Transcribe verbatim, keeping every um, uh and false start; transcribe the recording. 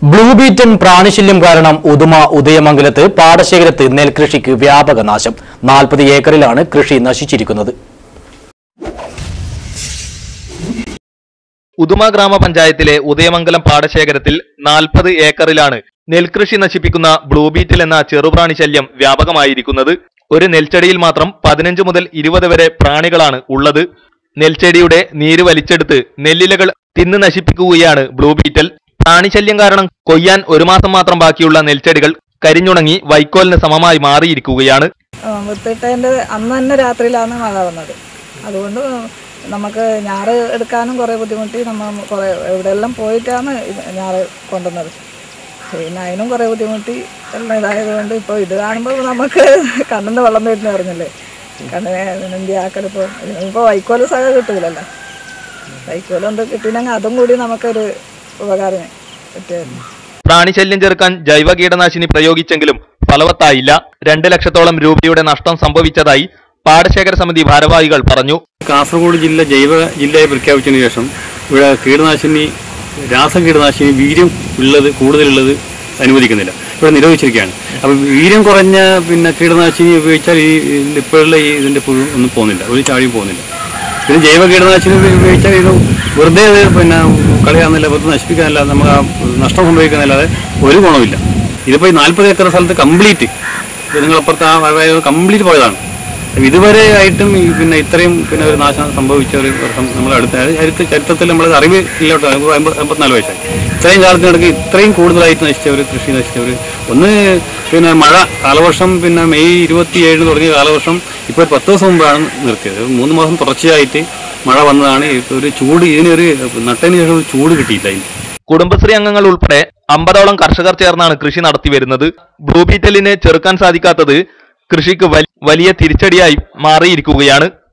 Blue beaten പ്രാണിശല്യം കാരണം ഉദുമ ഉദയമംഗലത്ത് പാടശേഖരത്ത് നെൽകൃഷിക്ക് വ്യാപക നാശം. നാൽപ്പത് ഏക്കറിലാണ് കൃഷി നശിച്ചിരിക്കുന്നത്. ഉദുമ ഗ്രാമപഞ്ചായത്തിലെ ഉദയമംഗലം പാടശേഖരത്തിൽ നാൽപ്പത് ഏക്കറിലാണ് നെൽകൃഷി നശിപ്പിക്കുന്ന ബ്ലൂ ബീറ്റിൽ എന്ന ചെറുപ്രാണി ശല്യം വ്യാപകമായിരിക്കുന്നത്. ഒരു നെൽച്ചെടിയിൽ മാത്രം പതിനഞ്ച് മുതൽ ഇരുപത് വരെ പ്രാണികളാണ് ഉള്ളത്. നെൽച്ചെടിയുടെ നീര് വലിച്ചെടുത്ത് നെല്ലിലകൾ തിന്ന് നശിപ്പിക്കുകയാണ് ബ്ലൂ ബീറ്റൽ. പ്രാണിശല്യം കാരണം കൊയ്യാൻ ഒരു മാസം മാത്രം ബാക്കിയുള്ള നെൽച്ചെടികൾ കരിഞ്ഞുണങ്ങി വൈക്കോലിന് സമമായി മാറിയിരിക്കുകയാണ്. വിത്തിട്ടതിൻ്റെ അന്ന് തന്നെ രാത്രിയിലാണ് മഴ വന്നത്. അതുകൊണ്ട് നമുക്ക് ഞാറ് എടുക്കാനും കുറേ ബുദ്ധിമുട്ടി. നമ്മൾ കുറേ എവിടെയെല്ലാം പോയിട്ടാണ് ഞാറ് കൊണ്ടുവന്നത്. പിന്നെ അതിനും കുറേ ബുദ്ധിമുട്ടി എല്ലാം ഇതായതുകൊണ്ട് ഇപ്പോൾ ഇത് കാണുമ്പോൾ നമുക്ക് കണ്ണിൻ്റെ വെള്ളം വരുന്ന പറഞ്ഞില്ലേ, കണ്ണിനെ എന്തിയാക്കൽ. ഇപ്പോൾ ഇപ്പോൾ വൈക്കോല് സഹ കിട്ടൂലല്ലോ. വൈക്കോലുണ്ട് കിട്ടിയില്ലെങ്കിൽ അതും കൂടി നമുക്കൊരു ഉപകാരം പറ്റുമായിരുന്നു. പ്രാണിശല്യം ചെറുക്കാൻ ജൈവ കീടനാശിനി പ്രയോഗിച്ചെങ്കിലും ഫലവത്തായില്ല. രണ്ട് ലക്ഷത്തോളം രൂപയുടെ നഷ്ടം സംഭവിച്ചതായി പാടശേഖര സമിതി ഭാരവാഹികൾ പറഞ്ഞു. കാസർഗോഡ് ജില്ല ജൈവ ജില്ലയായി പ്രഖ്യാപിച്ചതിന് ശേഷം ഇവിടെ കീടനാശിനി രാസ കീടനാശിനി വീര്യം ഉള്ളത് കൂടുതലുള്ളത് അനുവദിക്കുന്നില്ല, ഇവിടെ നിരോധിച്ചിരിക്കുകയാണ്. അപ്പം വീര്യം കുറഞ്ഞ പിന്നെ കീടനാശിനി ഉപയോഗിച്ചാൽ ഈ ഇപ്പോഴുള്ള ഈ ഇതിൻ്റെ പുഴു ഒന്നും പോകുന്നില്ല, ഒരു ചാഴിയും പോകുന്നില്ല. പിന്നെ ജൈവ കീടനാശിനി ഉപയോഗിച്ചാൽ ഇത് വെറുതെ പിന്നെ കളയാന്നില്ല, വെറുതെ നശിപ്പിക്കാനല്ല, നമുക്ക് ആ നഷ്ടം സംഭവിക്കാനല്ലാതെ ഒരു ഗുണമില്ല. ഇതിപ്പോൾ ഈ നാൽപ്പത് ഏക്കർ സ്ഥലത്ത് കംപ്ലീറ്റ് നിങ്ങളപ്പുറത്ത് ആ വഴ കംപ്ലീറ്റ് പോയതാണ്. ഇതുവരെ ആയിട്ടും പിന്നെ ഇത്രയും പിന്നെ ഒരു നാശം സംഭവിച്ച ഒരു വർഷം നമ്മൾ അടുത്ത ചരിത്ര ചരിത്രത്തിൽ നമ്മൾ അറിവ് ഇല്ലോട്ട് അമ്പത്തിനാല് വയസ്സായി. ഇത്രയും കാലത്തിനിടയ്ക്ക് ഇത്രയും കൂടുതലായിട്ട് നശിച്ച ഒരു കൃഷി നശിച്ച ഒരു ഒന്ന് പിന്നെ മഴ കാലവർഷം പിന്നെ മെയ് ഇരുപത്തി ഏഴിന് തുടങ്ങിയ കാലവർഷം ഇപ്പോൾ പത്ത് ദിവസം മുമ്പാണ് നിർത്തിയത്. മൂന്ന് മാസം തുടർച്ചയായിട്ട് മഴ വന്നതാണ്. ഒരു ചൂട് ഇതിനൊരു നട്ടതിന് ശേഷം ഒരു ചൂട് കിട്ടിയില്ല. ഇതിന് കുടുംബശ്രീ അംഗങ്ങൾ ഉൾപ്പെടെ അമ്പതോളം കർഷകർ ചേർന്നാണ് കൃഷി നടത്തി വരുന്നത്. ബ്ലൂ ബീറ്റലിനെ ചെറുക്കാൻ സാധിക്കാത്തത് കൃഷിക്ക് വലിയ തിരിച്ചടിയായി മാറിയിരിക്കുകയാണ്.